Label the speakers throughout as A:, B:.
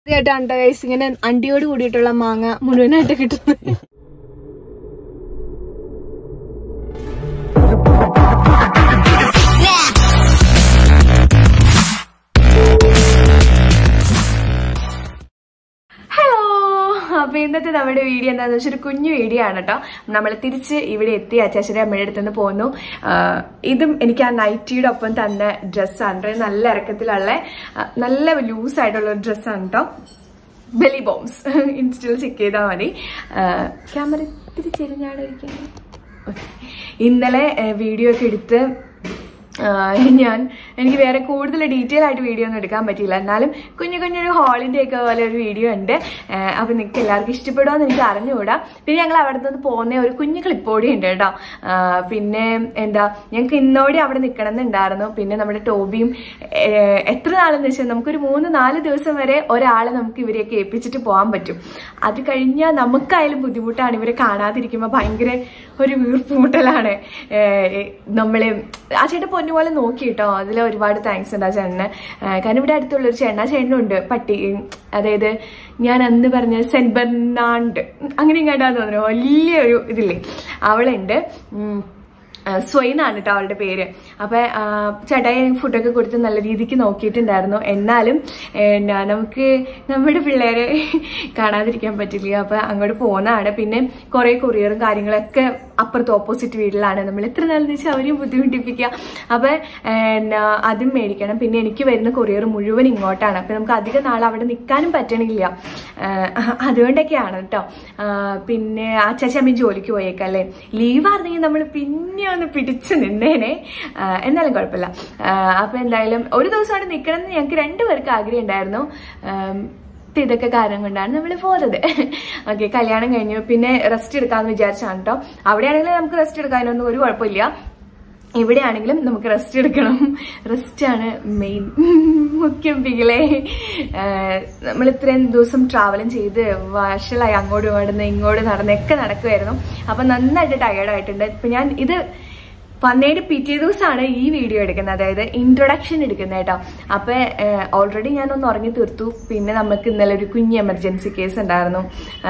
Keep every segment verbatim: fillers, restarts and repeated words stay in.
A: ആയിട്ടാണ് ഗൈസ് ഇങ്ങനെ അണ്ടിയോട് കൂടിയിട്ടുള്ള മാങ്ങ മുഴുവനായിട്ട് കിട്ടുന്നത്. അപ്പൊ ഇന്നത്തെ നമ്മുടെ വീഡിയോ എന്താണെന്ന് വെച്ചാൽ ഒരു കുഞ്ഞു വീഡിയോ ആണ് കേട്ടോ. നമ്മൾ തിരിച്ച് ഇവിടെ എത്തി അച്ചാച്ചന്റെ അമ്മയുടെ അടുത്തുനിന്ന് പോന്നു. ഇതും എനിക്ക് ആ നൈറ്റിയുടെ ഒപ്പം തന്നെ ഡ്രസ്സാണ്. നല്ല ഇറക്കത്തിലുള്ള നല്ല ലൂസ് ആയിട്ടുള്ള ഒരു ഡ്രസ്സാണ് കേട്ടോ. ബെലി ബോംസ് ഇൻസ്റ്റയിൽ ചെക്ക് ചെയ്താൽ മതി. ക്യാമറ ഇത്തിരി ചെരിഞ്ഞാണ് ഇരിക്കുന്നത്. ഇന്നലെ വീഡിയോ ഒക്കെ എടുത്ത് ഞാൻ എനിക്ക് വേറെ കൂടുതൽ ഡീറ്റെയിൽ ആയിട്ട് വീഡിയോ ഒന്നും എടുക്കാൻ പറ്റിയില്ല. എന്നാലും കുഞ്ഞു കുഞ്ഞൊരു ഹോളിൻ്റെ ഒക്കെ പോലെ ഒരു വീഡിയോ ഉണ്ട്. അപ്പം നിങ്ങൾക്ക് എല്ലാവർക്കും ഇഷ്ടപ്പെടുമെന്ന് എനിക്ക് അറിഞ്ഞുകൂടാ. പിന്നെ ഞങ്ങൾ അവിടെ നിന്ന് പോകുന്ന ഒരു കുഞ്ഞു ക്ലിപ്പോടി ഉണ്ട് കേട്ടോ. പിന്നെ എന്താ ഞങ്ങൾക്ക് ഇന്നോടെ അവിടെ നിൽക്കണം എന്നുണ്ടായിരുന്നു. പിന്നെ നമ്മുടെ ടോബിയും എത്ര നാളെന്ന് വെച്ചാൽ നമുക്കൊരു മൂന്ന് നാല് ദിവസം വരെ ഒരാളെ നമുക്ക് ഇവരെയൊക്കെ ഏൽപ്പിച്ചിട്ട് പോകാൻ പറ്റും. അത് കഴിഞ്ഞാൽ നമുക്കായാലും ബുദ്ധിമുട്ടാണ്. ഇവരെ കാണാതിരിക്കുമ്പോൾ ഭയങ്കര ഒരു വീർപ്പുമുട്ടലാണ്. നമ്മള് ആ ചേട്ടൻ പൊന്നുപോലെ നോക്കി കേട്ടോ. അതിൽ ഒരുപാട് താങ്ക്സ് ഉണ്ട് ആ ചേട്ടന്. കാരണം ഇവിടെ അടുത്തുള്ളൊരു ചേട്ടൻ ആ ചേട്ടനുണ്ട് പട്ടി, അതായത് ഞാൻ അന്ന് പറഞ്ഞ സെന്റ് ബെർണാണ്ട് അങ്ങനെ ഇങ്ങോട്ടാന്ന് തോന്നുന്നു വലിയൊരു ഇതില്ലേ അവളുണ്ട്. സ്വൈനാണ് കേട്ടോ അവളുടെ പേര്. അപ്പൊ ചേട്ടായി ഫുഡൊക്കെ കൊടുത്ത് നല്ല രീതിക്ക് നോക്കിയിട്ടുണ്ടായിരുന്നു. എന്നാലും എന്നാ നമുക്ക് നമ്മുടെ പിള്ളേരെ കാണാതിരിക്കാൻ പറ്റില്ല. അപ്പൊ അങ്ങോട്ട് പോകുന്നതാണ്. പിന്നെ കുറെ കൊറിയറും കാര്യങ്ങളൊക്കെ അപ്പുറത്ത് ഓപ്പോസിറ്റ് വീട്ടിലാണ്. നമ്മൾ എത്ര നാളെന്ന് വെച്ചാൽ അവരെയും ബുദ്ധിമുട്ടിപ്പിക്കുക. അപ്പൊ എന്നാ അതും മേടിക്കണം. പിന്നെ എനിക്ക് വരുന്ന കൊറിയർ മുഴുവൻ ഇങ്ങോട്ടാണ്. അപ്പൊ നമുക്ക് അധികം നാൾ അവിടെ നിൽക്കാനും പറ്റണില്ല. അതുകൊണ്ടൊക്കെയാണ് കേട്ടോ. പിന്നെ അച്ചാച്ചമ്മയും ജോലിക്ക് പോയേക്കല്ലേ. ലീവായിരുന്നെങ്കിൽ നമ്മൾ പിന്നെ ഒന്ന് പിടിച്ചു നിന്നേനെ. എന്നാലും കുഴപ്പമില്ല. അപ്പൊ എന്തായാലും ഒരു ദിവസം അവിടെ നിൽക്കണം എന്ന് ഞങ്ങൾക്ക് രണ്ടുപേർക്ക് ആഗ്രഹം ഉണ്ടായിരുന്നു. ഇതൊക്കെ കാരണം കൊണ്ടാണ് നമ്മൾ പോകുന്നത്. ഓക്കെ, കല്യാണം കഴിഞ്ഞു. പിന്നെ റെസ്റ്റ് എടുക്കാമെന്ന് വിചാരിച്ചാണ് കേട്ടോ. അവിടെയാണെങ്കിലും നമുക്ക് റെസ്റ്റ് എടുക്കാനൊന്നും ഒരു കുഴപ്പമില്ല. ഇവിടെയാണെങ്കിലും നമുക്ക് റെസ്റ്റ് എടുക്കണം. റെസ്റ്റാണ് മെയിൻ മുഖ്യം. പികളെ നമ്മൾ ഇത്രയും ദിവസം ട്രാവലും ചെയ്ത് വഷളായി അങ്ങോട്ടും ഇങ്ങോട്ട് ഇങ്ങോട്ട് നടന്നൊക്കെ നടക്കുമായിരുന്നു. അപ്പൊ നന്നായിട്ട് ടയേർഡായിട്ടുണ്ട്. ഇപ്പൊ ഞാൻ ഇത് വന്നേടെ പിറ്റേ ദിവസമാണ് ഈ വീഡിയോ എടുക്കുന്നത്, അതായത് ഇൻട്രൊഡക്ഷൻ എടുക്കുന്നത് കേട്ടോ. അപ്പൊ ഓൾറെഡി ഞാനൊന്ന് ഉറങ്ങി തീർത്തു. പിന്നെ നമുക്ക് ഇന്നലെ ഒരു കുഞ്ഞ് എമർജൻസി കേസ് ഉണ്ടായിരുന്നു.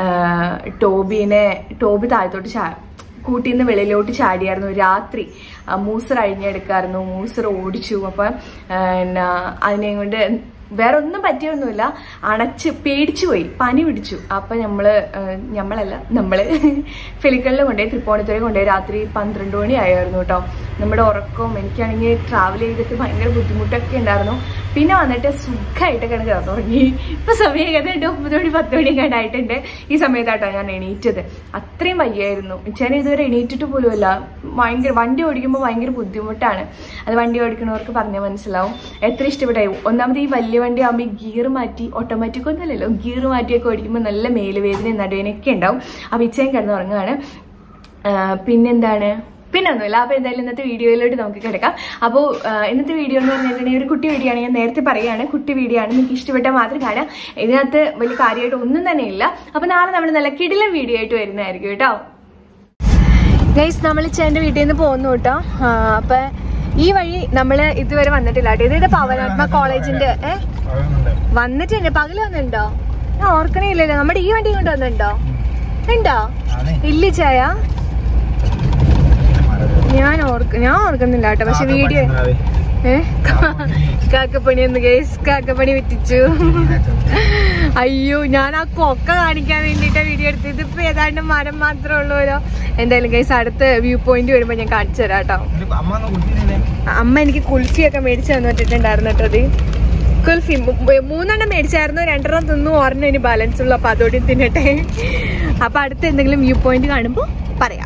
A: ടോബിനെ ടോബി താഴത്തോട്ട് ചാ കൂട്ടിന്ന് വെളിയിലോട്ട് ചാടിയായിരുന്നു രാത്രി. മൂസർ അഴിഞ്ഞെടുക്കായിരുന്നു. മൂസർ ഓടിച്ചു. അപ്പൊ എന്നാ അതിനെ കൊണ്ട് വേറെ ഒന്നും പറ്റിയൊന്നുമില്ല. അണച്ച് പേടിച്ചു പോയി, പനി പിടിച്ചു. അപ്പൊ നമ്മള് നമ്മളല്ല നമ്മള് ഫെലിക്കലിൽ കൊണ്ടുപോയി തൃപ്പൂണിത്തുറ കൊണ്ടുപോയി. രാത്രി പന്ത്രണ്ട് മണി ആയിരുന്നു കേട്ടോ. നമ്മുടെ ഉറക്കവും എനിക്കാണെങ്കിൽ ട്രാവൽ ചെയ്തിട്ട് ഭയങ്കര ബുദ്ധിമുട്ടൊക്കെ ഉണ്ടായിരുന്നു. പിന്നെ വന്നിട്ട് സുഖമായിട്ടൊക്കെ കിടന്നുറങ്ങി. ഇപ്പൊ സമയം ഏകദേശം ഒമ്പത് മണി പത്ത് മണി കണ്ടായിട്ടുണ്ട്. ഈ സമയത്താട്ടോ ഞാൻ എണീറ്റത്. അത്രയും വയ്യായിരുന്നു. ഞാൻ ഇതുവരെ എണീറ്റിട്ട് പോലുമല്ല. ഭയങ്കര വണ്ടി ഓടിക്കുമ്പോൾ ഭയങ്കര ബുദ്ധിമുട്ടാണ്. അത് വണ്ടി ഓടിക്കുന്നവർക്ക് പറഞ്ഞാൽ മനസ്സിലാവും എത്ര ഇഷ്ടപ്പെട്ടായി. ഒന്നാമത് ഈ വലിയ വണ്ടി ആകുമ്പോൾ ഈ ഗിയർ മാറ്റി, ഓട്ടോമാറ്റിക് ഒന്നുമല്ലല്ലോ, ഗിയർ മാറ്റിയൊക്കെ ഓടിക്കുമ്പോൾ നല്ല മേലുവേദനയും നടുവേനൊക്കെ ഉണ്ടാവും. അപ്പൊ ഇച്ചയും കിടന്നുറങ്ങുകയാണ്. പിന്നെന്താണ് പിന്നെ ഒന്നുമില്ല. അപ്പൊ എന്തായാലും ഇന്നത്തെ വീഡിയോയിലോട്ട് നമുക്ക് കിടക്കാം. അപ്പോൾ ഇന്നത്തെ വീഡിയോ എന്ന് പറഞ്ഞിട്ടുണ്ടെങ്കിൽ ഒരു കുട്ടി വീഡിയോ ആണ്. ഞാൻ നേരത്തെ പറയുകയാണ്, കുട്ടി വീഡിയോ ആണ്. നിങ്ങൾക്ക് ഇഷ്ടപ്പെട്ടാൽ മാത്രം കാണാം. ഇതിനകത്ത് വലിയ കാര്യമായിട്ട് ഒന്നും തന്നെ ഇല്ല. അപ്പൊ നാളെ നമ്മൾ നല്ല കിടിലൻ വീഡിയോ ആയിട്ട് വരുന്നതായിരിക്കും കേട്ടോ. ഗൈസ്, നമ്മൾ ചേട്ടൻ്റെ വീട്ടിൽ നിന്ന് പോകുന്നു കേട്ടോ. അപ്പൊ ഈ വഴി നമ്മള് ഇതുവരെ വന്നിട്ടില്ല കേട്ടോ. ഇത് പവനാത്മ കോളേജിന്റെ ഏ വന്നിട്ടുണ്ട്. പകല് വന്നിട്ടുണ്ടോ? ഞാൻ ഓർക്കണേ ഇല്ലല്ലോ. നമ്മുടെ ഈ വണ്ടി കൊണ്ട് വന്നിട്ടുണ്ടോ? ഉണ്ടോ? ഇല്ല ചായ, ഞാൻ ഓർക്ക ഞാൻ ഓർക്കുന്നില്ല കേട്ടോ. പക്ഷെ വീഡിയോ ഏഹ് കാക്കപ്പണി ഒന്ന് ഗൈസ്, കാക്കപ്പണി വിറ്റിച്ചു. അയ്യോ, ഞാൻ ആ കൊക്ക കാണിക്കാൻ വേണ്ടിട്ടാ വീഡിയോ എടുത്തത്. ഇപ്പൊ ഏതാണ്ട് മരം മാത്രമേ ഉള്ളൂല്ലോ. എന്തായാലും ഗൈസ്, അടുത്ത വ്യൂ പോയിന്റ് വരുമ്പോ ഞാൻ കാണിച്ചു തരാം കേട്ടോ. അമ്മ എനിക്ക് കുൽഫിയൊക്കെ മേടിച്ചു തന്നിട്ടുണ്ടായിരുന്നു കേട്ടോ. അത് കുൽഫി മൂന്നെണ്ണം മേടിച്ചായിരുന്നു. രണ്ടെണ്ണം തിന്നു, ഒരെണ്ണം ഇനി ബാലൻസ് ഉള്ളു. അപ്പൊ അതോടെ തിന്നട്ടെ. അപ്പൊ അടുത്ത എന്തെങ്കിലും വ്യൂ പോയിന്റ് കാണുമ്പോ പറയാം.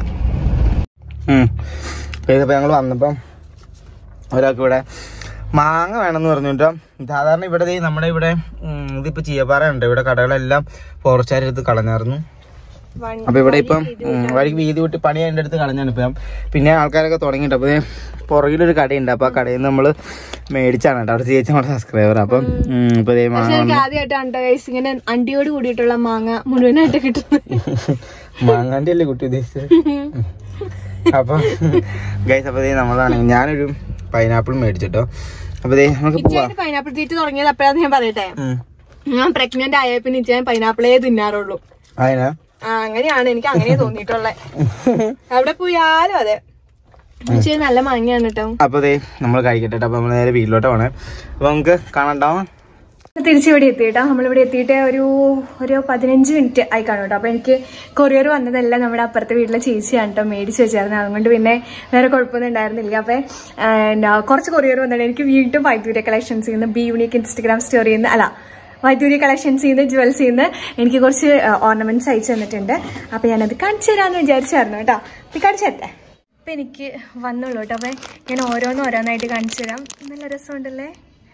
B: ഞങ്ങൾ വന്നപ്പം ഒരാൾക്ക് ഇവിടെ മാങ്ങ വേണമെന്ന് പറഞ്ഞിട്ടോ. സാധാരണ ഇവിടെ നമ്മുടെ ഇവിടെ ഇതിപ്പോ ചീയപ്പാറ ഉണ്ട്. ഇവിടെ കടകളെല്ലാം ഫോറസ്റ്റുകാർ എടുത്ത് കളഞ്ഞായിരുന്നു. അപ്പൊ ഇവിടെ ഇപ്പം വഴിക്ക് വീതി വിട്ട് പണി അതിൻ്റെ അടുത്ത് കളഞ്ഞാണ് ഇപ്പം. പിന്നെ ആൾക്കാരൊക്കെ തുടങ്ങിയിട്ട് അപ്പൊ പുറകിലൊരു കടയുണ്ട്. അപ്പൊ ആ കടയിൽ നിന്ന് നമ്മള് മേടിച്ചാണ് കേട്ടോ. അവിടെ ചേച്ചി നമ്മുടെ സബ്സ്ക്രൈബർ. അപ്പം ഇപ്പൊ
A: ആദ്യമായിട്ടാണ് ഇങ്ങനെ അണ്ടിയോട് കൂടിയിട്ടുള്ള മാങ്ങ മുഴുവനായിട്ട് കിട്ടുന്നത്.
B: മാങ്ങാണ്ടി അല്ലേ കുട്ടി ഉദ്ദേശിച്ചത്? അപ്പൊ ഗൈസ്, അപ്പൊ നമ്മളാണെങ്കിൽ ഞാനൊരു പൈനാപ്പിൾ മേടിച്ചിട്ടോ. അപ്പൊ നമുക്ക്
A: പൈനാപ്പിൾ തീറ്റ് തുടങ്ങിയത് അപ്പോഴാന്ന് ഞാൻ പറയട്ടെ. ഞാൻ പ്രഗ്നന്റ് ആയ പിന്നെ ഞാൻ പൈനാപ്പിളേ തിന്നാറുള്ളൂ.
B: അതിനാ
A: ആ അങ്ങനെയാണ് എനിക്ക് അങ്ങനെ തോന്നിയിട്ടുള്ളത്. അവിടെ പോയാലും അതെ. പക്ഷേ നല്ല മാങ്ങയാണ് കേട്ടോ.
B: അപ്പൊ അതെ നമ്മൾ കഴിക്കട്ടെ. അപ്പൊ നമ്മള് നേരെ വീട്ടിലോട്ട് പോണേ. അപ്പൊ നമുക്ക് കാണണ്ടാവും.
A: തിരിച്ചിവിടെ എത്തിയിട്ടോ. നമ്മളിവിടെ എത്തിയിട്ട് ഒരു ഒരു പതിനഞ്ച് മിനിറ്റ് ആയി കാണും കേട്ടോ. അപ്പൊ എനിക്ക് കൊറിയർ വന്നതെല്ലാം നമ്മുടെ അപ്പുറത്തെ വീട്ടിലെ ചേച്ചിയാണ് കേട്ടോ മേടിച്ച് വെച്ചായിരുന്നു. അതുകൊണ്ട് പിന്നെ വേറെ കുഴപ്പമൊന്നും ഉണ്ടായിരുന്നില്ല. അപ്പൊ കുറച്ച് കൊറിയർ വന്നിട്ട് എനിക്ക് വീണ്ടും വൈദ്യുതി കളക്ഷൻസ് ചെയ്യുന്ന ബി യൂണിക് ഇൻസ്റ്റഗ്രാം സ്റ്റോറിയിൽ നിന്ന് അല്ല വൈദ്യുതി കളക്ഷൻസ് ചെയ്യുന്ന ജ്വൽസ് ചെയ്യുന്ന എനിക്ക് കുറച്ച് ഓർണമെന്റ്സ് അയച്ചു തന്നിട്ടുണ്ട്. അപ്പൊ ഞാനത് കാണിച്ചു തരാമെന്ന് വിചാരിച്ചായിരുന്നു കേട്ടോ. അപ്പൊ കാണിച്ചു തരട്ടെ. അപ്പൊ എനിക്ക് വന്നുള്ളൂ കേട്ടോ. അപ്പൊ ഞാൻ ഓരോന്ന് ഓരോന്നായിട്ട് കാണിച്ചു തരാം. നല്ല രസമുണ്ടല്ലേ?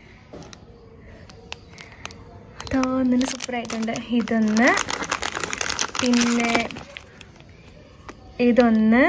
A: അതോ നല്ല സൂപ്പറായിട്ടുണ്ട്. ഇതൊന്ന്, പിന്നെ ഇതൊന്ന്.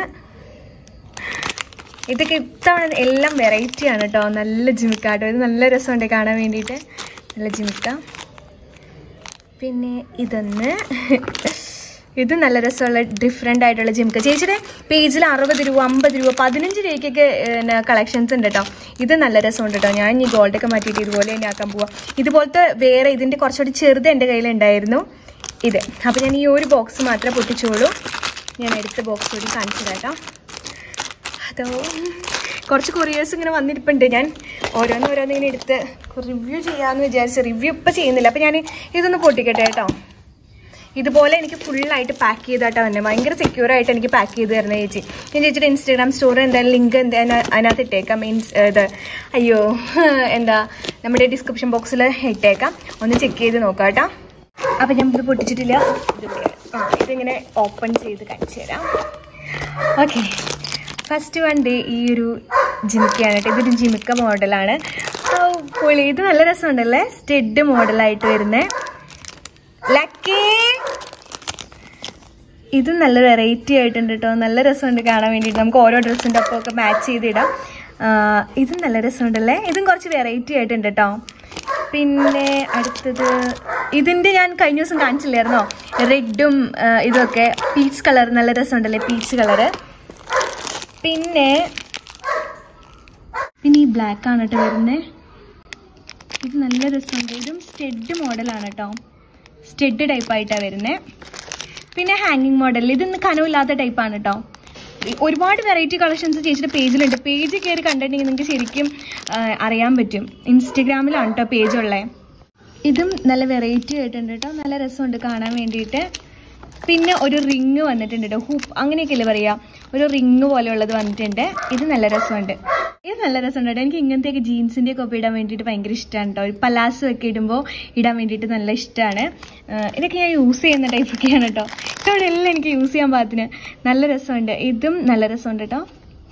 A: ഇതൊക്കെ ഇത്തവണ എല്ലാം വെറൈറ്റി ആണ് കേട്ടോ. നല്ല ജിമിക്ക കേട്ടോ. ഇത് നല്ല രസമുണ്ട് കാണാൻ വേണ്ടിയിട്ട്. നല്ല ജിമിക്ക. പിന്നെ ഇതൊന്ന്, ഇത് നല്ല രസമുള്ള ഡിഫറെൻ്റ് ആയിട്ടുള്ള ജിമിക്ക. ചേച്ചിയുടെ പേജിൽ അറുപത് രൂപ അമ്പത് രൂപ പതിനഞ്ച് രൂപയ്ക്കൊക്കെ കളക്ഷൻസ് ഉണ്ട് കേട്ടോ. ഇത് നല്ല രസമുണ്ട് കേട്ടോ. ഞാൻ ഈ ഗോൾഡൊക്കെ മാറ്റിയിട്ട് ഇതുപോലെ തന്നെ ആക്കാൻ പോവാം. ഇതുപോലത്തെ വേറെ ഇതിൻ്റെ കുറച്ചുകൂടി ചെറുത് എൻ്റെ കയ്യിലുണ്ടായിരുന്നു ഇത്. അപ്പോൾ ഞാൻ ഈ ഒരു ബോക്സ് മാത്രമേ പൊട്ടിച്ചോളൂ. ഞാൻ എടുത്ത ബോക്സ് കൂടി കാണിച്ചു തരാം. അതോ കുറച്ച് കൊറിയേഴ്സ് ഇങ്ങനെ വന്നിരിപ്പുണ്ട്. ഞാൻ ഓരോന്ന് ഓരോന്ന് ഇങ്ങനെ എടുത്ത് റിവ്യൂ ചെയ്യാമെന്ന് വിചാരിച്ച് റിവ്യൂ ഇപ്പം ചെയ്യുന്നില്ല. അപ്പം ഞാൻ ഇതൊന്ന് പൊട്ടിക്കട്ടെ കേട്ടോ. ഇതുപോലെ എനിക്ക് ഫുള്ളായിട്ട് പാക്ക് ചെയ്താട്ടോ തന്നെ ഭയങ്കര സെക്യൂർ ആയിട്ട് എനിക്ക് പാക്ക് ചെയ്ത് തരുന്ന ചേച്ചി. ഞാൻ ചേച്ചിയുടെ ഇൻസ്റ്റാഗ്രാം സ്റ്റോറി എന്തായാലും ലിങ്ക് എന്തായാലും അതിനകത്ത് ഇട്ടേക്കാം. മീൻസ് ഇത് അയ്യോ എന്താ നമ്മുടെ ഡിസ്ക്രിപ്ഷൻ ബോക്സിൽ ഇട്ടേക്കാം. ഒന്ന് ചെക്ക് ചെയ്ത് നോക്കാം കേട്ടോ. അപ്പം ഞാൻ ഇത് പൊട്ടിച്ചിട്ടില്ല. ആ ഇതിങ്ങനെ ഓപ്പൺ ചെയ്ത് കാണിച്ചു തരാം. ഓക്കെ, ഫസ്റ്റ് വൺ ഡേ ഈ ഒരു ജിമിക്കയാണ് കേട്ടോ. ഇതൊരു ജിമിക്ക മോഡലാണ്. പൊളി. ഇത് നല്ല രസമുണ്ടല്ലേ? സ്റ്റെഡ് മോഡലായിട്ട് വരുന്നേ. ലക്കി. ഇതും നല്ല വെറൈറ്റി ആയിട്ടുണ്ട് കേട്ടോ. നല്ല രസമുണ്ട് കാണാൻ വേണ്ടിയിട്ട്. നമുക്ക് ഓരോ ഡ്രസ്സിൻ്റെ ഒപ്പം ഒക്കെ മാച്ച് ചെയ്തിടാം. ഇതും നല്ല രസമുണ്ടല്ലേ? ഇതും കുറച്ച് വെറൈറ്റി ആയിട്ടുണ്ട് കേട്ടോ. പിന്നെ അടുത്തത് ഇതിൻ്റെ ഞാൻ കഴിഞ്ഞ ദിവസം കാണിച്ചില്ലായിരുന്നോ? റെഡും ഇതൊക്കെ പീച്ച് കളർ നല്ല രസമുണ്ടല്ലേ? Peach colour. പിന്നെ പിന്നെ ഈ ബ്ലാക്ക് ആണ് കേട്ടോ വരുന്നത്. ഇത് നല്ല രസമുണ്ട്. ഇതും സ്റ്റെഡ് മോഡലാണ് കേട്ടോ. സ്റ്റെഡ് ടൈപ്പായിട്ടാണ് വരുന്നത്. പിന്നെ ഹാങ്ങിങ് മോഡൽ. ഇതൊന്ന് കനവില്ലാത്ത ടൈപ്പാണ് കേട്ടോ. ഒരുപാട് വെറൈറ്റി കളക്ഷൻസ് ചേച്ചിയുടെ പേജിലുണ്ട്. പേജ് കയറി കണ്ടിട്ടുണ്ടെങ്കിൽ നിങ്ങൾക്ക് ശരിക്കും അറിയാൻ പറ്റും. ഇൻസ്റ്റഗ്രാമിലാണ് കേട്ടോ പേജുള്ളത്. ഇതും നല്ല വെറൈറ്റി ആയിട്ടുണ്ട് കേട്ടോ. നല്ല രസമുണ്ട് കാണാൻ വേണ്ടിയിട്ട്. പിന്നെ ഒരു റിങ് വന്നിട്ടുണ്ട് കേട്ടോ. ഹൂപ്പ് അങ്ങനെയൊക്കെയല്ലേ പറയുക. ഒരു റിങ് പോലെയുള്ളത് വന്നിട്ടുണ്ട്. ഇത് നല്ല രസമുണ്ട്. ഇത് നല്ല രസമുണ്ട് കേട്ടോ. എനിക്ക് ഇങ്ങനത്തെയൊക്കെ ജീൻസിൻ്റെ ഒക്കെ ഒപ്പം ഇടാൻ വേണ്ടിയിട്ട് ഭയങ്കര ഇഷ്ടമാണ് കേട്ടോ. ഒരു പലാസോ ഒക്കെ ഇടുമ്പോൾ ഇടാൻ വേണ്ടിയിട്ട് നല്ല ഇഷ്ടമാണ്. ഇതൊക്കെ ഞാൻ യൂസ് ചെയ്യുന്ന ടൈപ്പൊക്കെയാണ് കേട്ടോ. ഇതവിടെ എല്ലാം എനിക്ക് യൂസ് ചെയ്യാൻ പാകത്തിന് നല്ല രസമുണ്ട്. ഇതും നല്ല രസമുണ്ട് കേട്ടോ.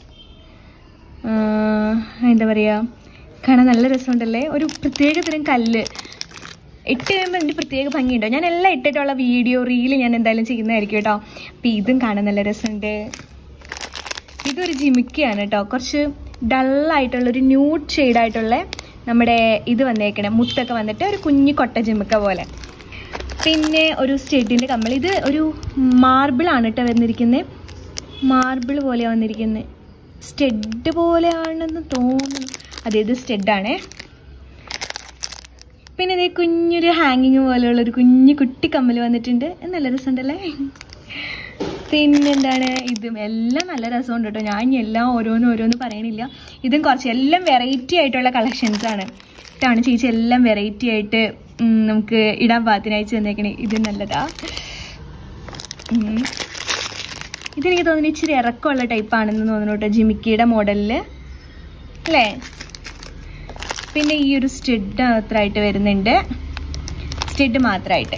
A: എന്താ പറയുക, കാണാൻ നല്ല രസമുണ്ടല്ലേ? ഒരു പ്രത്യേക തരം കല്ല് ഇട്ട് കഴിയുമ്പോൾ എൻ്റെ പ്രത്യേക ഭംഗിയുണ്ടോ. ഞാൻ എല്ലാം ഇട്ടിട്ടുള്ള വീഡിയോ റീല് ഞാൻ എന്തായാലും ചെയ്യുന്നതായിരിക്കും കേട്ടോ. അപ്പം ഇതും കാണാൻ നല്ല രസമുണ്ട്. ഇതൊരു ജിമിക്കയാണ് കേട്ടോ. കുറച്ച് ഡള്ളായിട്ടുള്ളൊരു ന്യൂഡ് ഷെയ്ഡായിട്ടുള്ള നമ്മുടെ ഇത് വന്നേക്കണം. മുത്തൊക്കെ വന്നിട്ട് ഒരു കുഞ്ഞു കൊട്ട ജിമിക്ക പോലെ. പിന്നെ ഒരു സ്റ്റെഡിൻ്റെ കമ്മൽ. ഇത് ഒരു മാർബിളാണ് കേട്ടോ വന്നിരിക്കുന്നത്. മാർബിൾ പോലെയാണ് വന്നിരിക്കുന്നത്. സ്റ്റെഡ് പോലെയാണെന്ന് തോന്നുന്നു. അതെ, ഇത് സ്റ്റെഡാണേ. പിന്നെ ഇതേ കുഞ്ഞൊരു ഹാങ്ങിങ് പോലെയുള്ളൊരു കുഞ്ഞു കുട്ടി കമ്മൽ വന്നിട്ടുണ്ട്. നല്ല രസമുണ്ടല്ലേ? പിന്നെന്താണ്, ഇതും എല്ലാം നല്ല രസമുണ്ട് കേട്ടോ. ഞാൻ ഇനി എല്ലാം ഓരോന്ന് ഓരോന്ന് പറയണില്ല. ഇതും കുറച്ച് എല്ലാം വെറൈറ്റി ആയിട്ടുള്ള കളക്ഷൻസാണ്. ഇതാണ് ചേച്ചി എല്ലാം വെറൈറ്റി ആയിട്ട് നമുക്ക് ഇടാൻ പാകത്തിന് അയച്ചു തന്നേക്കണേ. ഇത് നല്ലതാ. ഇതെനിക്ക് തോന്നുന്നു ഇച്ചിരി ഇറക്കമുള്ള ടൈപ്പാണെന്ന് തോന്നുന്നു കേട്ടോ. ജിമിക്കിയുടെ മോഡലിൽ അല്ലേ? പിന്നെ ഈ ഒരു സ്റ്റെഡ് മാത്രമായിട്ട് വരുന്നുണ്ട്. സ്റ്റെഡ് മാത്രമായിട്ട്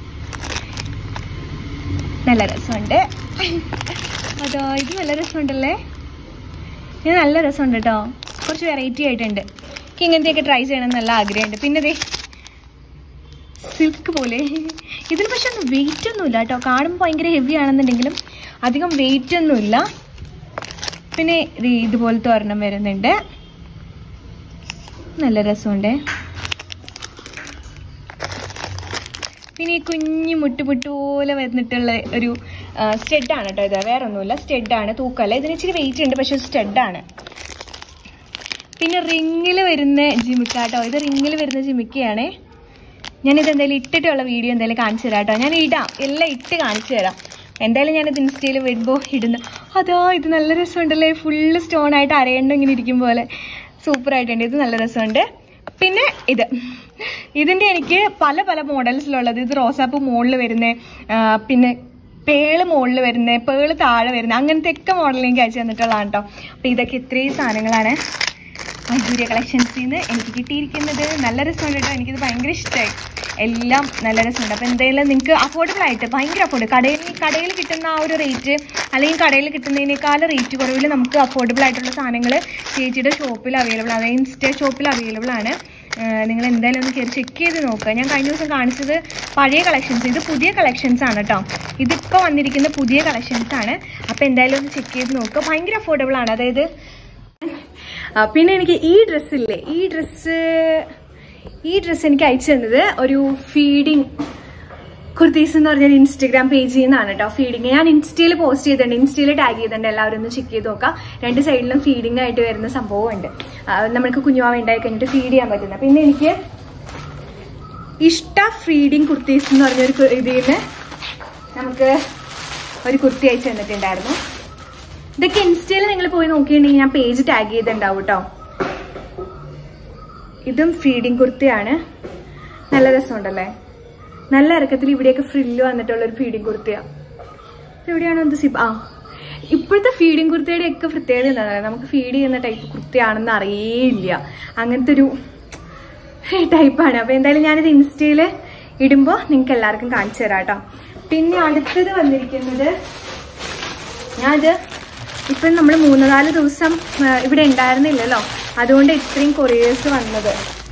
A: നല്ല രസമുണ്ട്. അതോ ഇത് നല്ല രസമുണ്ടല്ലേ? ഇത് നല്ല രസമുണ്ട് കേട്ടോ. കുറച്ച് വെറൈറ്റി ആയിട്ടുണ്ട്. എനിക്ക് ഇങ്ങനത്തെയൊക്കെ ട്രൈ ചെയ്യണം നല്ല ആഗ്രഹമുണ്ട്. പിന്നെ ദേ സിൽക്ക് പോലെ. ഇതിന് പക്ഷെ ഒന്നും വെയിറ്റ് ഒന്നുമില്ല കേട്ടോ. കാണുമ്പോൾ ഭയങ്കര ഹെവി ആണെന്നുണ്ടെങ്കിലും അധികം വെയിറ്റ് ഒന്നുമില്ല. പിന്നെ ഇതുപോലത്തെ ഒരെണ്ണം വരുന്നുണ്ട്. നല്ല രസമുണ്ട്. പിന്നെ ഈ കുഞ്ഞു മുട്ട് മുട്ട് പോലെ വന്നിട്ടുള്ള ഒരു സ്റ്റെഡാണ് കേട്ടോ. ഇത് വേറെ ഒന്നുമില്ല, സ്റ്റെഡാണ്. തൂക്കല്ല. ഇതിന് ഇച്ചിരി വെയിറ്റ് ഉണ്ട്, പക്ഷെ സ്റ്റെഡാണ്. പിന്നെ റിങ്ങിൽ വരുന്ന ജിമിക്ക കേട്ടോ. ഇത് റിങ്ങിൽ വരുന്ന ജിമിക്കയാണേ. ഞാനിത് എന്തായാലും ഇട്ടിട്ടുള്ള വീഡിയോ എന്തായാലും കാണിച്ചു തരാം കേട്ടോ. ഞാൻ ഇടാം, എല്ലാം ഇട്ട് കാണിച്ചു തരാം. എന്തായാലും ഞാനത് ഇൻസ്റ്റയിൽ വരുമ്പോൾ ഇടുന്നു. അതോ ഇത് നല്ല രസമുണ്ടല്ലേ, ഫുള്ള് സ്റ്റോൺ ആയിട്ട് അരയണ്ട ഇങ്ങനെ ഇരിക്കും പോലെ സൂപ്പറായിട്ടുണ്ട്. ഇത് നല്ല രസമുണ്ട്. പിന്നെ ഇത് ഇതിൻ്റെ എനിക്ക് പല പല മോഡൽസിലുള്ളത്. ഇത് റോസാപ്പൂ മുകളിൽ വരുന്നത്, പിന്നെ പേള് മുകളിൽ വരുന്നത്, പേള് താഴെ വരുന്നത്, അങ്ങനത്തെ ഒക്കെ മോഡൽ എനിക്ക് അയച്ചു തന്നിട്ടുള്ളതാണ് കേട്ടോ. അപ്പോൾ ഇതൊക്കെ ഇത്രയും സാധനങ്ങളാണ് മഞ്ജൂരിയ കളക്ഷൻസിൽ നിന്ന് എനിക്ക് കിട്ടിയിരിക്കുന്നത്. നല്ല രസമുണ്ട് കേട്ടോ, എനിക്കിത് ഭയങ്കര ഇഷ്ടമായി. എല്ലാം നല്ല രസമുണ്ട്. അപ്പോൾ എന്തായാലും നിങ്ങൾക്ക് അഫോർഡബിൾ ആയിട്ട്, ഭയങ്കര അഫോർഡ്, കടയിൽ കടയിൽ കിട്ടുന്ന ആ ഒരു റേറ്റ് അല്ലെങ്കിൽ കടയിൽ കിട്ടുന്നതിനേക്കാൾ റേറ്റ് കുറവിൽ നമുക്ക് അഫോർഡബിൾ ആയിട്ടുള്ള സാധനങ്ങൾ ചേച്ചിയുടെ ഷോപ്പിൽ അവൈലബിൾ ആണ്, ഇൻസ്റ്റ ഷോപ്പിൽ അവൈലബിൾ ആണ്. നിങ്ങൾ എന്തായാലും ഒന്ന് കയറി ചെക്ക് ചെയ്ത് നോക്കുക. ഞാൻ കഴിഞ്ഞ ദിവസം കാണിച്ചത് പഴയ കളക്ഷൻസ്, ഇത് പുതിയ കളക്ഷൻസ് ആണ് കേട്ടോ. ഇതിപ്പോൾ വന്നിരിക്കുന്ന പുതിയ കളക്ഷൻസ് ആണ്. അപ്പോൾ എന്തായാലും ഒന്ന് ചെക്ക് ചെയ്ത് നോക്കുക. ഭയങ്കര അഫോർഡബിൾ ആണ്. അതായത് പിന്നെ എനിക്ക് ഈ ഡ്രസ്സില്ലേ, ഈ ഡ്രസ്സ് ഈ ഡ്രസ്സ് എനിക്ക് അയച്ചു തന്നത് ഒരു ഫീഡിങ് കുർത്തീസ് എന്ന് പറഞ്ഞൊരു ഇൻസ്റ്റഗ്രാം പേജിൽ നിന്നാണ് കേട്ടോ. ഫീഡിങ് ഞാൻ ഇൻസ്റ്റയിൽ പോസ്റ്റ് ചെയ്തിട്ടുണ്ട്, ഇൻസ്റ്റയിൽ ടാഗ് ചെയ്തിട്ടുണ്ട്. എല്ലാവരും ഒന്ന് ചെക്ക് ചെയ്ത് നോക്കാം. രണ്ട് സൈഡിലും ഫീഡിങ് ആയിട്ട് വരുന്ന സംഭവമുണ്ട്. നമുക്ക് കുഞ്ഞുമാവ ഉണ്ടായി കഴിഞ്ഞിട്ട് ഫീഡ് ചെയ്യാൻ പറ്റുന്ന. പിന്നെ എനിക്ക് ഇഷ്ട ഫീഡിങ് കുർത്തീസ് എന്ന് പറഞ്ഞൊരു ഇതിൽ നിന്ന് നമുക്ക് ഒരു കുർത്തി അയച്ചു തന്നിട്ടുണ്ടായിരുന്നു. ഇതൊക്കെ ഇൻസ്റ്റയിൽ നിങ്ങൾ പോയി നോക്കിയിട്ടുണ്ടെങ്കിൽ ഞാൻ പേജ് ടാഗ് ചെയ്തിട്ടുണ്ടാവും കേട്ടോ. ഇതും ഫീഡിങ് കുർത്തിയാണ്. നല്ല രസമുണ്ടല്ലേ, നല്ല ഇറക്കത്തിൽ ഇവിടെയൊക്കെ ഫ്രില്ല് വന്നിട്ടുള്ള ഒരു ഫീഡിങ് കുർത്തിയാണ്. എവിടെയാണോ എന്ത് സിബ് ആ ഇപ്പോഴത്തെ ഫീഡിങ് കുർത്തിയുടെ ഒക്കെ പ്രത്യേകത എന്താ പറയുക, നമുക്ക് ഫീഡ് ചെയ്യുന്ന ടൈപ്പ് കുർത്തിയാണെന്ന് അറിയേയില്ല, അങ്ങനത്തെ ഒരു ടൈപ്പാണ്. അപ്പോൾ എന്തായാലും ഞാനിത് ഇൻസ്റ്റയിൽ ഇടുമ്പോൾ നിങ്ങൾക്ക് എല്ലാവർക്കും കാണിച്ചു തരാം കേട്ടോ. പിന്നെ അടുത്തത് വന്നിരിക്കുന്നത്, ഞാനത് ഇപ്പം നമ്മൾ മൂന്ന് നാല് ദിവസം ഇവിടെ ഉണ്ടായിരുന്നില്ലല്ലോ, അതുകൊണ്ട് ഇത്രയും കൊറിയേഴ്സ് വന്നത്.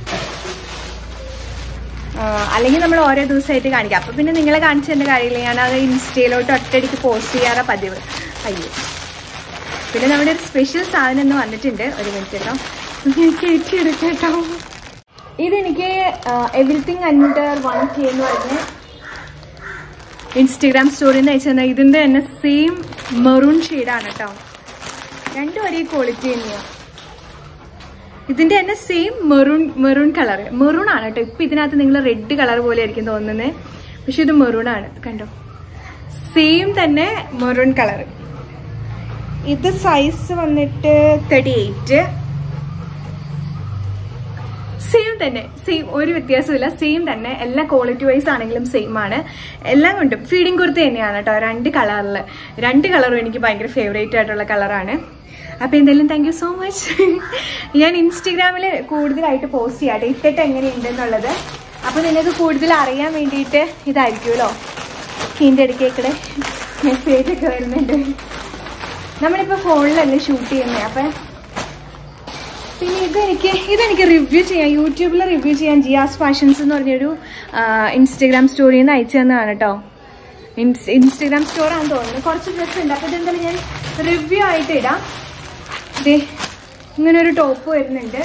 A: അല്ലെങ്കിൽ നമ്മൾ ഓരോ ദിവസമായിട്ട് കാണിക്കാം. അപ്പം പിന്നെ നിങ്ങളെ കാണിച്ചതിൻ്റെ കാര്യമില്ല, ഞാനത് ഇൻസ്റ്റയിലോട്ട് ഒറ്റയടിക്ക് പോസ്റ്റ് ചെയ്യാറ പതിവ്. അയ്യോ, പിന്നെ നമ്മുടെ ഒരു സ്പെഷ്യൽ സാധനം എന്ന് വന്നിട്ടുണ്ട്. ഒരു മിനിറ്റ് കേട്ടോ, കയറ്റി എടുക്കാം കേട്ടോ. ഇതെനിക്ക് എവറിത്തിങ് അണ്ടർ വൺ കെ എന്ന് പറഞ്ഞ് ഇൻസ്റ്റഗ്രാം സ്റ്റോറിയിൽ നിന്ന് അയച്ചു തന്നാൽ ഇതിൻ്റെ തന്നെ സെയിം മെറൂൺ ഷെയ്ഡാണ് കേട്ടോ. രണ്ടും ഒരേ ക്വാളിറ്റി തന്നെയാണ്. ഇതിൻ്റെ തന്നെ same maroon maroon colour maroon ആണ് കേട്ടോ. ഇപ്പം ഇതിനകത്ത് നിങ്ങൾ റെഡ് കളർ പോലെ ആയിരിക്കും തോന്നുന്നത്, പക്ഷെ ഇത് മെറൂൺ ആണ്. കണ്ടോ, സെയിം തന്നെ മെറൂൺ കളർ. ഇത് സൈസ് വന്നിട്ട് തേർട്ടി എയ്റ്റ്. സെയിം തന്നെ, സെയിം, ഒരു വ്യത്യാസമില്ല, സെയിം തന്നെ. എല്ലാ ക്വാളിറ്റി വൈസ് ആണെങ്കിലും സെയിം ആണ്. എല്ലാം കൊണ്ടും ഫീഡിങ് കുർത്തി തന്നെയാണ് കേട്ടോ. രണ്ട് കളറിൽ, രണ്ട് കളറും എനിക്ക് ഭയങ്കര ഫേവറേറ്റ് ആയിട്ടുള്ള കളറാണ്. അപ്പോൾ എന്തായാലും താങ്ക് യു സോ മച്ച്. ഞാൻ ഇൻസ്റ്റഗ്രാമിൽ കൂടുതലായിട്ട് പോസ്റ്റ് ചെയ്യാട്ടെ ഇട്ടിട്ട് എങ്ങനെയുണ്ടെന്നുള്ളത്. അപ്പോൾ നിങ്ങൾക്ക് കൂടുതൽ അറിയാൻ വേണ്ടിയിട്ട് ഇതായിരിക്കുമല്ലോ. ഇതിൻ്റെ ഇടയ്ക്കേക്കൂടെ മെസ്സേജൊക്കെ വരുന്നുണ്ട്. നമ്മളിപ്പോൾ ഫോണിലല്ലേ ഷൂട്ട് ചെയ്യുന്നത്. അപ്പം പിന്നെ ഇതെനിക്ക് ഇതെനിക്ക് റിവ്യൂ ചെയ്യാം, യൂട്യൂബിൽ റിവ്യൂ ചെയ്യാൻ ജിയാസ് ഫാഷൻസ് എന്ന് പറഞ്ഞൊരു ഇൻസ്റ്റഗ്രാം സ്റ്റോറിയിൽ നിന്ന് അയച്ചു തന്നതാണ് കേട്ടോ. ഇൻസ് ഇൻസ്റ്റഗ്രാം സ്റ്റോറാണെന്ന് തോന്നുന്നു. കുറച്ച് ഡ്രസ്സ് ഉണ്ട്. അപ്പോൾ ഇതെന്തായാലും ഞാൻ റിവ്യൂ ആയിട്ട് ഇടാം. ഇതേ ഇങ്ങനൊരു ടോപ്പ് വരുന്നുണ്ട്,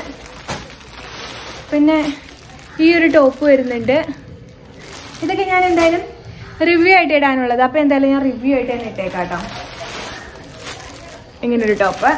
A: പിന്നെ ഈ ഒരു ടോപ്പ് വരുന്നുണ്ട്. ഇതൊക്കെ ഞാൻ എന്തായാലും റിവ്യൂ ആയിട്ട് ഇടാനുള്ളത്. അപ്പോൾ എന്തായാലും ഞാൻ റിവ്യൂ ആയിട്ട് തന്നെ ഇട്ടേക്കാം കേട്ടോ. ഇങ്ങനൊരു ടോപ്പ്.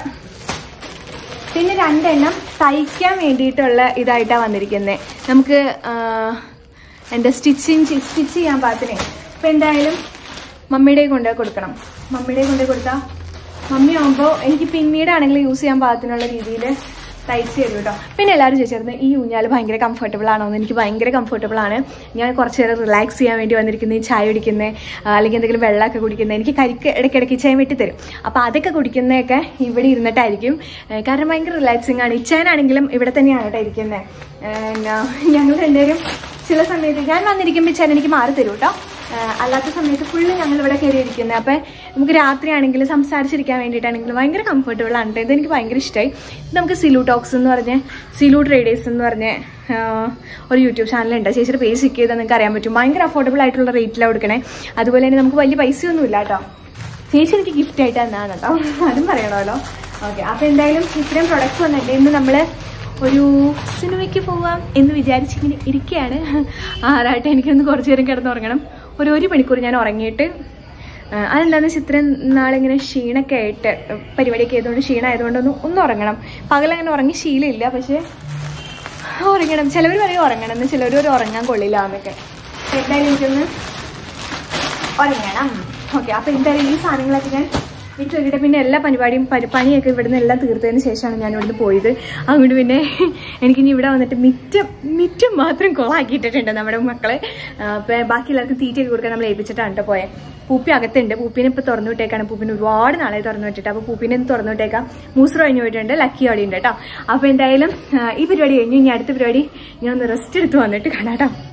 A: പിന്നെ രണ്ടെണ്ണം തയ്ക്കാൻ വേണ്ടിയിട്ടുള്ള ഇതായിട്ടാണ് വന്നിരിക്കുന്നത്. നമുക്ക് എന്താ സ്റ്റിച്ചിങ് സ്റ്റിച്ച് ചെയ്യാൻ പാകത്തിനെ. അപ്പം എന്തായാലും മമ്മിയുടെ കൊണ്ടുപോയി കൊടുക്കണം. മമ്മിയുടെ കൊണ്ടുപോയി കൊടുത്താൽ മമ്മി ആകുമ്പോൾ എനിക്ക് പിന്നീടാണെങ്കിൽ യൂസ് ചെയ്യാൻ പാകത്തിനുള്ള രീതിയിൽ തയ്ച്ച് തരും കേട്ടോ. പിന്നെ എല്ലാവരും ചോദിച്ചിരുന്നു ഈ ഊഞ്ഞാൽ ഭയങ്കര കംഫർട്ടബിൾ ആണോ എന്ന്. എനിക്ക് ഭയങ്കര കംഫർട്ടബിൾ ആണ്. ഞാൻ കുറച്ച് നേരം റിലാക്സ് ചെയ്യാൻ വേണ്ടി വന്നിരിക്കുന്നത്, ഈ ചായ കുടിക്കുന്നത് അല്ലെങ്കിൽ എന്തെങ്കിലും വെള്ളമൊക്കെ കുടിക്കുന്നത്, എനിക്ക് കരിക്ക് ഇടയ്ക്കിടയ്ക്ക് ചായ വെട്ടി തരും. അപ്പോൾ അതൊക്കെ കുടിക്കുന്നതൊക്കെ ഇവിടെ ഇരുന്നിട്ടായിരിക്കും. കാരണം ഭയങ്കര റിലാക്സിങ് ആണ്. ഇച്ചാനാണെങ്കിലും ഇവിടെ തന്നെയാണ് കേട്ടോ ഇരിക്കുന്നത്. ഞങ്ങൾ രണ്ടുപേരും ചില സമയത്ത് ഞാൻ വന്നിരിക്കുമ്പോൾ ഇച്ചാൻ എനിക്ക് മാറി തരും കേട്ടോ. അല്ലാത്ത സമയത്ത് ഫുള്ള് ഞങ്ങൾ ഇവിടെ കയറി ഇരിക്കുന്നത്. അപ്പം നമുക്ക് രാത്രിയാണെങ്കിലും സംസാരിച്ചിരിക്കാൻ വേണ്ടിയിട്ടാണെങ്കിലും ഭയങ്കര കംഫർട്ടബിൾ ആണ്. ഇതെനിക്ക് ഭയങ്കര ഇഷ്ടമായി. ഇത് നമുക്ക് സിലു ടോക്സ് എന്ന് പറഞ്ഞ് സിലു ട്രേഡേഴ്സ് എന്ന് പറഞ്ഞ് ഒരു യൂട്യൂബ് ചാനലുണ്ട്. ചേച്ചിയുടെ പേജ് ചെക്ക് ചെയ്താൽ നിങ്ങൾക്ക് അറിയാൻ പറ്റും. ഭയങ്കര അഫോർഡബിൾ ആയിട്ടുള്ള റേറ്റിലാണ് കൊടുക്കണേ. അതുപോലെ തന്നെ നമുക്ക് വലിയ പൈസയൊന്നും ഇല്ല കേട്ടോ. ചേച്ചി എനിക്ക് ഗിഫ്റ്റ് ആയിട്ട് തന്നാണ് കേട്ടോ, അതും പറയണമല്ലോ. ഓക്കെ, അപ്പോൾ എന്തായാലും ഇത്രയും പ്രൊഡക്റ്റ്സ് വന്നിട്ട് ഇന്ന് നമ്മൾ ഒരു സിനിമയ്ക്ക് പോവാം എന്ന് വിചാരിച്ചിങ്ങനെ ഇരിക്കുകയാണ്. ആറായിട്ട് എനിക്കൊന്ന് കുറച്ച് നേരം കിടന്നുറങ്ങണം. ഒരു ഒരു മണിക്കൂർ ഞാൻ ഉറങ്ങിയിട്ട്, അതെന്താണെന്ന് വെച്ചാൽ ഇത്രയും നാളിങ്ങനെ ക്ഷീണമൊക്കെ ആയിട്ട് പരിപാടിയൊക്കെ ആയതുകൊണ്ട് ക്ഷീണമായതുകൊണ്ടൊന്ന് ഒന്ന് ഉറങ്ങണം. പകലങ്ങനെ ഉറങ്ങി ശീലമില്ല, പക്ഷേ ഉറങ്ങണം. ചിലവർ പറയും ഉറങ്ങണം എന്ന്, ചിലവർ ഒരു ഉറങ്ങാൻ കൊള്ളില്ല എന്നൊക്കെ. എന്തായാലും എനിക്കൊന്ന് ഉറങ്ങണം. ഓക്കെ, അപ്പോൾ എന്തായാലും ഈ സാധനങ്ങളൊക്കെ ഞാൻ ഇട്ട് വെക്കിട്ട് പിന്നെ എല്ലാ പരിപാടിയും പണിയൊക്കെ ഇവിടുന്ന് എല്ലാം തീർത്തതിന് ശേഷമാണ് ഞാൻ ഇവിടുന്ന് പോയത്. അതുകൊണ്ട് പിന്നെ എനിക്കിനി ഇവിടെ വന്നിട്ട് മിറ്റം മിറ്റം മാത്രം കൊളാക്കിയിട്ടിട്ടുണ്ട് നമ്മുടെ മക്കളെ. അപ്പോൾ ബാക്കി എല്ലാവർക്കും തീറ്റയൊക്കെ കൊടുക്കാൻ നമ്മൾ ഏൽപ്പിച്ചിട്ടാണ് കേട്ടോ പോയത്. പൂപ്പി അകത്തുണ്ട്. പൂപ്പിനെ ഇപ്പോൾ തുറന്നു വിട്ടേക്കാണ്. പൂപ്പിന് ഒരുപാട് നാളെ തുറന്നു വിട്ടിട്ട്. അപ്പോൾ പൂപ്പിനെ തുറന്നു വിട്ടേക്കാം. മൂസർ കഴിഞ്ഞ് പോയിട്ടുണ്ട്. ലക്കി അവിടെ ഉണ്ട് കേട്ടോ. അപ്പോൾ എന്തായാലും ഈ പരിപാടി കഴിഞ്ഞു. ഇനി അടുത്ത പരിപാടി ഞാൻ ഒന്ന് റെസ്റ്റ് എടുത്ത് വന്നിട്ട് കാണാം കേട്ടോ.